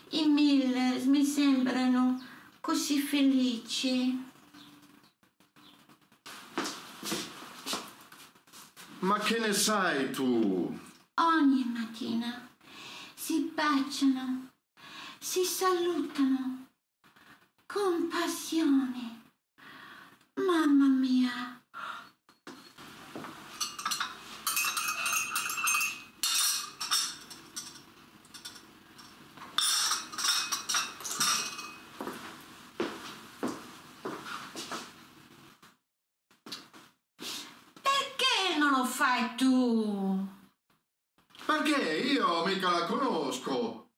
I Millers mi sembrano così felici. Ma che ne sai tu? Ogni mattina si baciano, si salutano con passione. Mamma mia! Perché non lo fai tu? Perché io mica la conosco.